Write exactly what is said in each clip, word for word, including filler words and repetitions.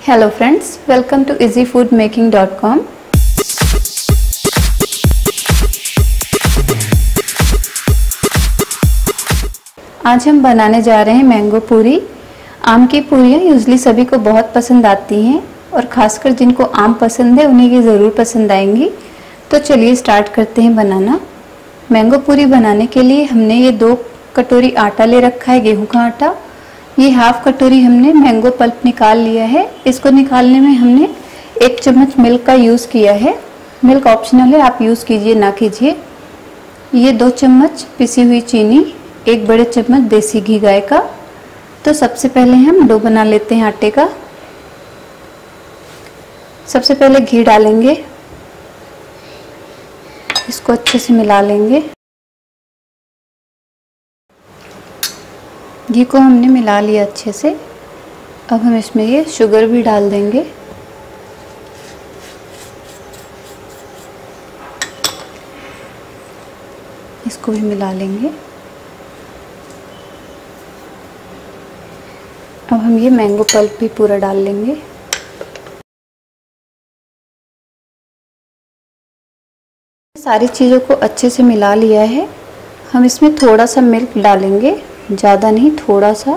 Hello friends, welcome to easy food making dot com. आज हम बनाने जा रहे हैं मैंगो पूरी। आम की पूरियाँ यूजली सभी को बहुत पसंद आती हैं और ख़ासकर जिनको आम पसंद है उन्हें ये ज़रूर पसंद आएंगी। तो चलिए स्टार्ट करते हैं बनाना। मैंगो पूरी बनाने के लिए हमने ये दो कटोरी आटा ले रखा है, गेहूं का आटा। ये हाफ कटोरी हमने मैंगो पल्प निकाल लिया है। इसको निकालने में हमने एक चम्मच मिल्क का यूज़ किया है। मिल्क ऑप्शनल है, आप यूज़ कीजिए ना कीजिए। ये दो चम्मच पिसी हुई चीनी, एक बड़े चम्मच देसी घी गाय का। तो सबसे पहले हम डो बना लेते हैं आटे का। सबसे पहले घी डालेंगे, इसको अच्छे से मिला लेंगे। घी को हमने मिला लिया अच्छे से। अब हम इसमें ये शुगर भी डाल देंगे। इसको भी मिला लेंगे। अब हम ये मैंगो पल्प भी पूरा डाल लेंगे। सारी चीज़ों को अच्छे से मिला लिया है। हम इसमें थोड़ा सा मिल्क डालेंगे, ज़्यादा नहीं, थोड़ा सा,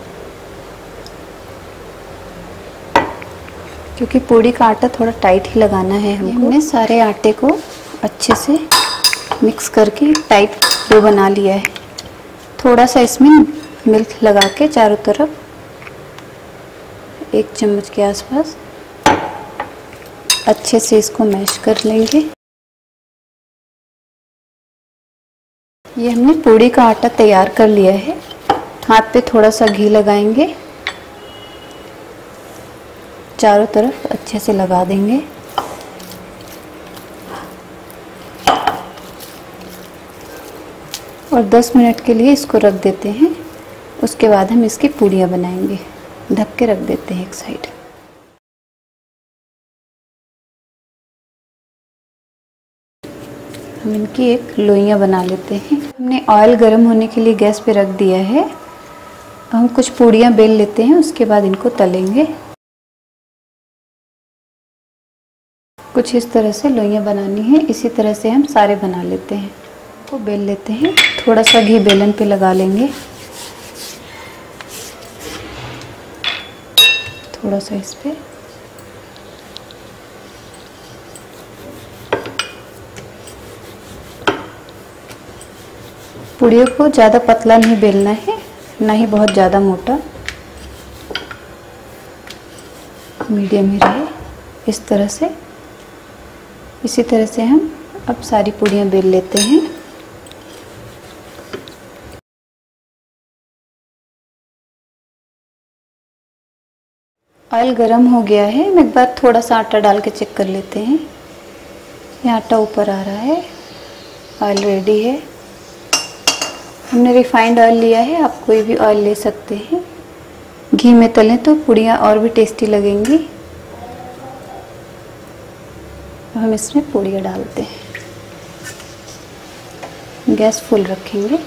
क्योंकि पूड़ी का आटा थोड़ा टाइट ही लगाना है हमको। हमने सारे आटे को अच्छे से मिक्स करके टाइट डो बना लिया है। थोड़ा सा इसमें मिल्क लगा के चारों तरफ एक चम्मच के आसपास अच्छे से इसको मैश कर लेंगे। ये हमने पूड़ी का आटा तैयार कर लिया है। हाथ पे थोड़ा सा घी लगाएंगे, चारों तरफ अच्छे से लगा देंगे। और दस मिनट के लिए इसको रख देते हैं। उसके बाद हम इसकी पूड़ियाँ बनाएंगे। ढक के रख देते हैं एक साइड। हम इनकी एक लोइयाँ बना लेते हैं। हमने ऑयल गर्म होने के लिए गैस पे रख दिया है। हम कुछ पूड़ियाँ बेल लेते हैं, उसके बाद इनको तलेंगे। कुछ इस तरह से लोइयाँ बनानी है। इसी तरह से हम सारे बना लेते हैं। को बेल लेते हैं। थोड़ा सा घी बेलन पे लगा लेंगे, थोड़ा सा इस पे। पूड़ियों को ज़्यादा पतला नहीं बेलना है, ना ही बहुत ज़्यादा मोटा, मीडियम ही रहे। इस तरह से, इसी तरह से हम अब सारी पूड़ियाँ बेल लेते हैं। ऑयल गरम हो गया है। हम एक बार थोड़ा सा आटा डाल के चेक कर लेते हैं। ये आटा ऊपर आ रहा है। ऑयल रेडी है। हमने रिफाइंड ऑयल लिया है, आप कोई भी ऑयल ले सकते हैं। घी में तलें तो पूड़ियाँ और भी टेस्टी लगेंगी। अब हम इसमें पूड़ियाँ डालते हैं। गैस फुल रखेंगे।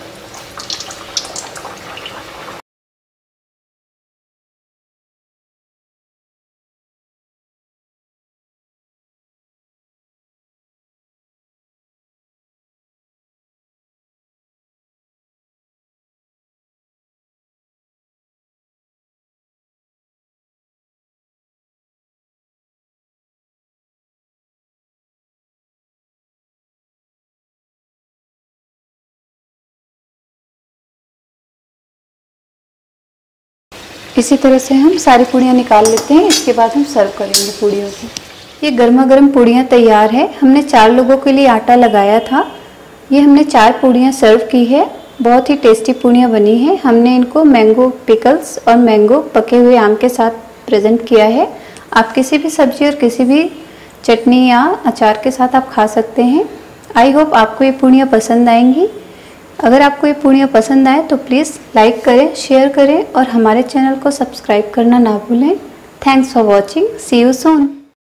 इसी तरह से हम सारी पूड़ियाँ निकाल लेते हैं। इसके बाद हम सर्व करेंगे पूड़ियों को। ये गर्मा गर्म पूड़ियाँ तैयार है। हमने चार लोगों के लिए आटा लगाया था। ये हमने चार पूड़ियाँ सर्व की है। बहुत ही टेस्टी पूड़ियाँ बनी हैं। हमने इनको मैंगो पिकल्स और मैंगो पके हुए आम के साथ प्रेजेंट किया है। आप किसी भी सब्जी और किसी भी चटनी या अचार के साथ आप खा सकते हैं। आई होप आपको ये पूड़ियाँ पसंद आएंगी। अगर आपको ये पूड़ियाँ पसंद आए तो प्लीज़ लाइक करें, शेयर करें और हमारे चैनल को सब्सक्राइब करना ना भूलें। Thanks for watching. See you soon.